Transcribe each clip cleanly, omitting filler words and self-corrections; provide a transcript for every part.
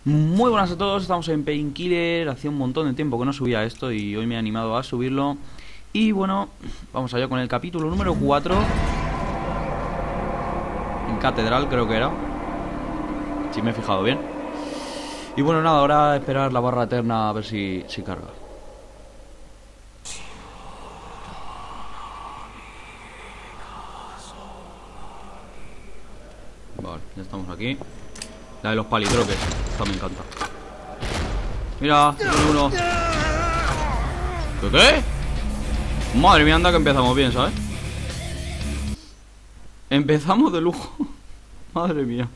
Muy buenas a todos, estamos en Painkiller. Hacía un montón de tiempo que no subía esto y hoy me he animado a subirlo. Y bueno, vamos allá con el capítulo número 4. En Catedral creo que era, si me he fijado bien. Y bueno, nada, ahora esperar la barra eterna a ver si carga. Vale, ya estamos aquí. La de los palitroques, esta me encanta. Mira, tiene uno. ¿Qué? Madre mía, anda que empezamos bien, ¿sabes? Empezamos de lujo. Madre mía.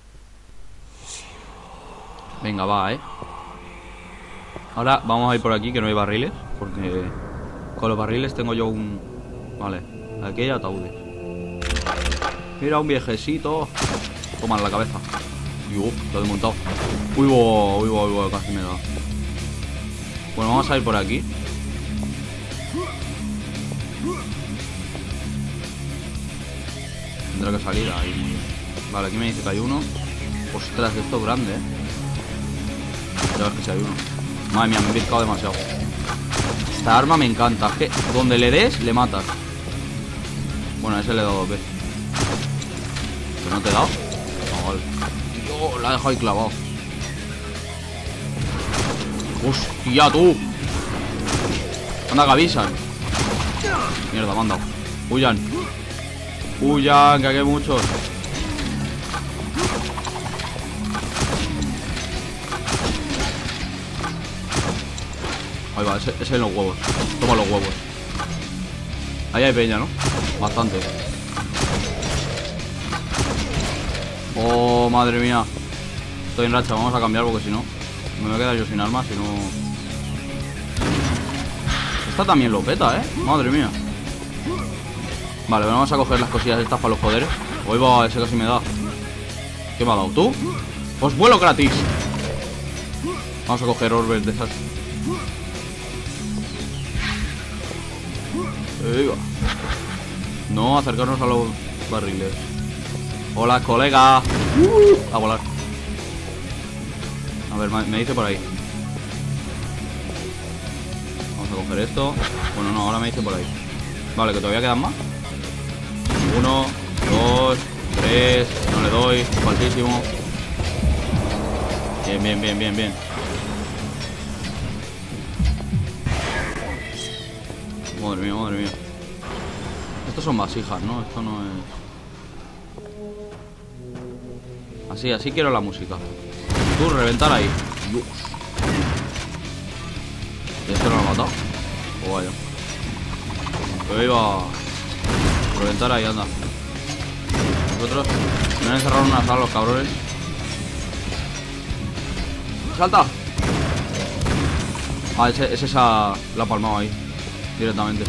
Venga, va, Ahora vamos a ir por aquí, que no hay barriles. Porque con los barriles tengo yo un... Vale, aquí hay ataúdes. Mira, un viejecito. Toma en la cabeza. Lo he desmontado. Uy, casi me da. Bueno, vamos a ir por aquí. Tendrá que salir ahí muy bien. Vale, aquí me dice que hay uno. Ostras, esto es grande, Ya ves que si hay uno. Madre mía, me he picado demasiado. Esta arma me encanta. Es que donde le des, le matas. Bueno, a ese le he dado 2 veces. ¿Pero no te he dado? No, vale. Oh, la he dejado ahí clavado. ¡Hostia, tú! Anda, que avisan. Mierda, me han dado. Huyan. Huyan, que aquí hay muchos. Ahí va, ese en los huevos. Toma los huevos. Ahí hay peña, ¿no? Bastante. Oh, madre mía. Estoy en racha, vamos a cambiar porque si no me voy a quedar yo sin armas, si no... Esta también lo peta, Madre mía. Vale, vamos a coger las cosillas estas para los poderes. Hoy va, ese casi me da. ¿Qué me ha dado? ¿Tú? Pues vuelo gratis. Vamos a coger orbes de esas. No, acercarnos a los barriles. Hola, colega. A volar. A ver, me dice por ahí. Vamos a coger esto. Bueno, no, ahora me dice por ahí. Vale, que todavía quedan más. 1, 2, 3. No le doy, faltísimo. Bien. Madre mía. Estos son vasijas, ¿no? Esto no es... Así quiero la música. Tú, reventar ahí. Dios. ¿Y este no lo ha matado? O vaya. Pero iba... Reventar ahí, anda. Nosotros me han encerrado en una sala los cabrones. ¡Salta! Ah, ese esa... La ha palmado ahí directamente.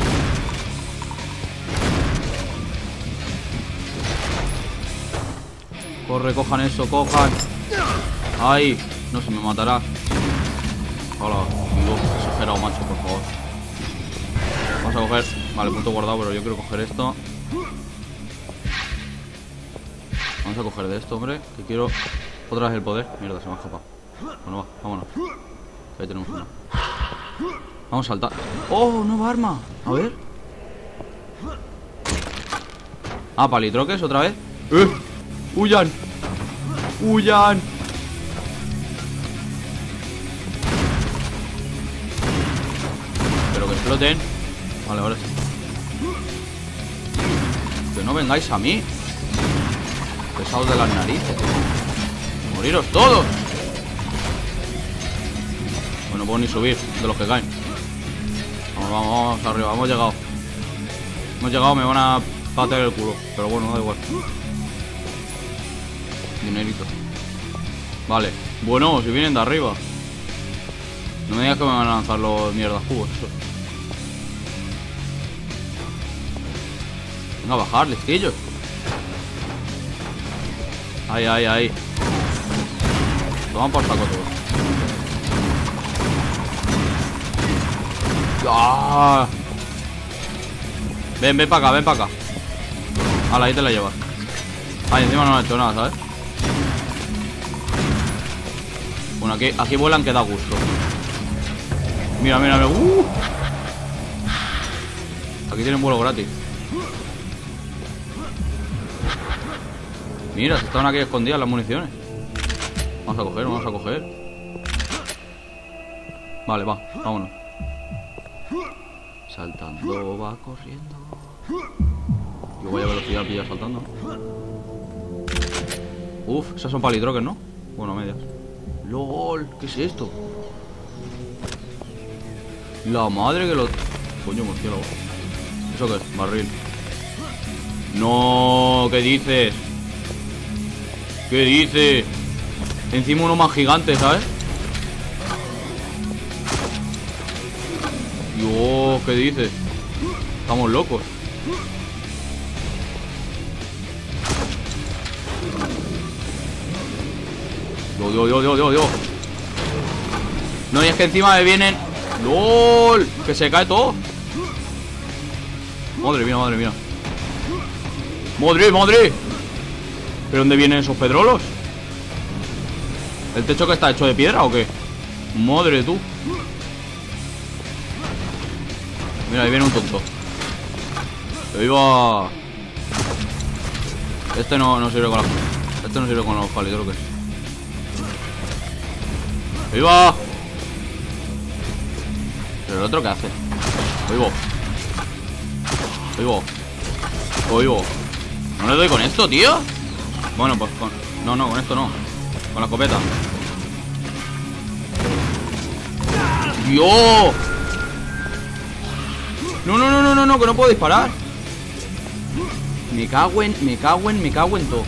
Corre, cojan eso, cojan. ¡Ay! No se me matará. Hola, exagerado, macho, por favor. Vamos a coger... Vale, punto guardado, pero yo quiero coger esto. Vamos a coger de esto, hombre, que quiero otra vez el poder. Mierda, se me ha escapado. Bueno, va, vámonos. Ahí tenemos una. Vamos a saltar. ¡Oh, nueva arma! A ver. Ah, palitroques otra vez. ¡Huyan! ¡Huyan! Pero que exploten. Vale, ahora sí. Que no vengáis a mí. Pesados de las narices. ¡Moriros todos! Bueno, no puedo ni subir de los que caen. Vamos arriba, hemos llegado. Me van a patear el culo. Pero bueno, da igual. Dinerito. Vale, bueno, si vienen de arriba. No me digas que me van a lanzar los mierdas cubos, eso. Venga, a bajar, listillos. Ahí. Toman por saco todo. ¡Ah! Ven para acá. Hala, ahí te la llevas. Ahí encima no ha hecho nada, ¿sabes? Bueno, aquí vuelan que da gusto. Mira, mira, mira. Aquí tienen vuelo gratis. Mira, se estaban aquí escondidas las municiones. Vamos a coger, vamos a coger. Vale, va, vámonos. Saltando, va corriendo. Yo voy a velocidad, pilla saltando. Uf, esas son palitroques, ¿no? Bueno, medias. LOL, ¿qué es esto? La madre que lo... Coño, murciélago. ¿Eso qué es? Barril. No, ¿qué dices? ¿Qué dices? Encima uno más gigante, ¿sabes? Dios, ¿qué dices? Estamos locos. Dios. No, y es que encima me vienen... ¡Lol! Que se cae todo. Madre mía, madre mía. ¡Madre! ¿Pero dónde vienen esos pedrolos? ¿El techo que está hecho de piedra o qué? Madre tú. Mira, ahí viene un tonto. ¡Viva! Este no sirve con la... Este no sirve con los palitroques. ¡Viva! ¿Pero el otro qué hace? Oigo. ¿No le doy con esto, tío? Bueno, pues con... No, con esto no. Con la escopeta. ¡Dios! No, que no puedo disparar. Me cago en todo.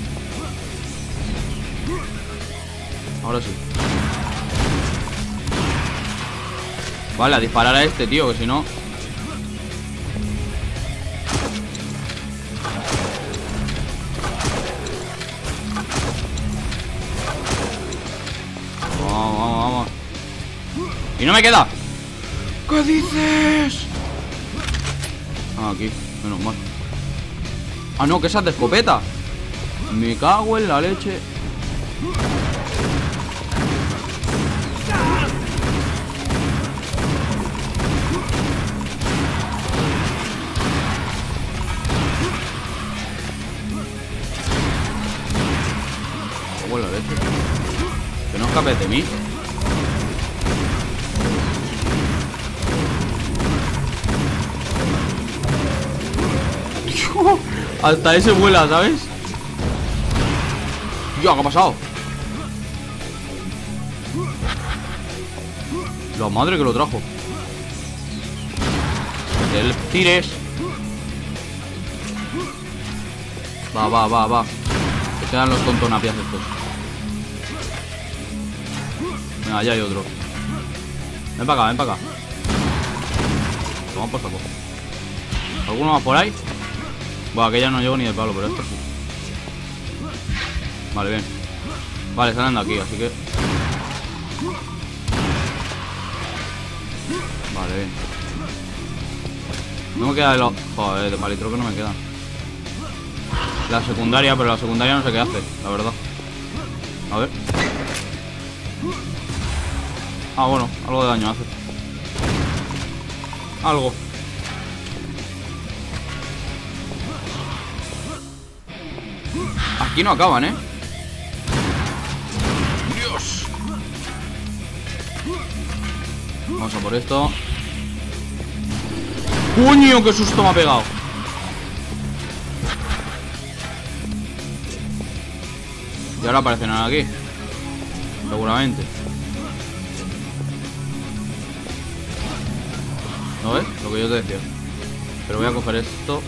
Ahora sí. Vale, a disparar a este, tío, que si no... Vamos. Y no me queda. ¿Qué dices? Ah, aquí, menos mal. Ah, no, que esa es de escopeta. Me cago en la leche. Me cago en la leche. Que no escapes de mí. Hasta ese vuela, ¿sabes? Yo, ¿qué ha pasado? La madre que lo trajo. El tires. Va. Que quedan los tontonapias estos. Venga, allá hay otro. Ven para acá. Vamos por saco. ¿Alguno más por ahí? Bueno, aquella no llego ni de palo, pero esto sí. Vale, bien. Vale, salen de aquí, así que... Vale, bien. No me queda de los... Joder, de palitro que no me queda. La secundaria, pero la secundaria no sé qué hace, la verdad. A ver. Ah, bueno, algo de daño hace. Algo. Aquí no acaban, ¿eh? Dios. Vamos a por esto. ¡Coño! ¡Qué susto me ha pegado! Y ahora aparecen aquí. Seguramente. ¿No ves? Lo que yo te decía. Pero voy a coger esto.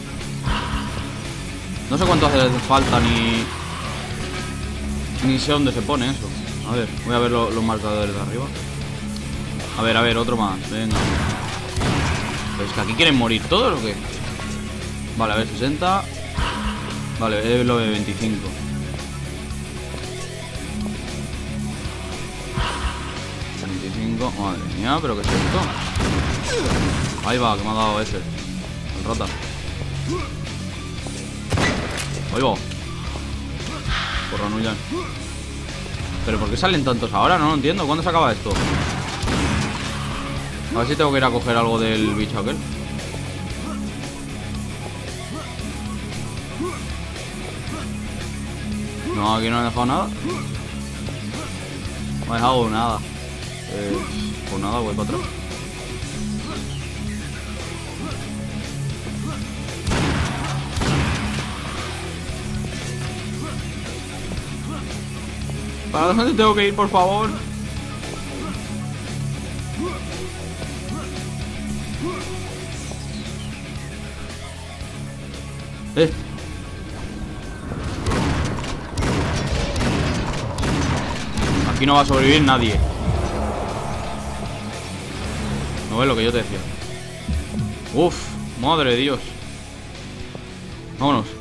No sé cuánto hace falta ni sé dónde se pone eso. A ver, voy a ver los marcadores de arriba. A ver, otro más. Venga. Pues que aquí quieren morir todos o qué. Vale, a ver, 60. Vale, es lo de 25. Madre mía, pero ¿qué es esto? Ahí va, que me ha dado ese. El rata. Ahí va. Por Ranuyan. ¿Pero por qué salen tantos ahora? No lo entiendo. ¿Cuándo se acaba esto? A ver si tengo que ir a coger algo del bicho aquel. No, aquí no he dejado nada. No he dejado nada. Pues nada, voy para atrás. ¿Para dónde tengo que ir, por favor? Aquí no va a sobrevivir nadie. No es lo que yo te decía. Uf, madre de Dios. Vámonos.